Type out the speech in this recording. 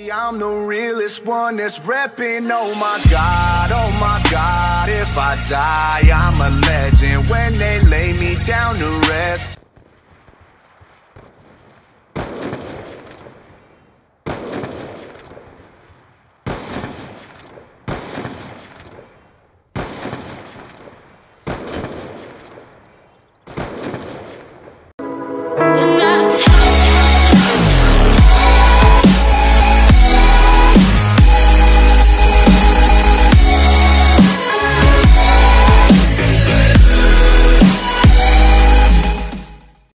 I'm the realest one that's reppin', oh my God, if I die, I'm a legend when they lay me down to rest.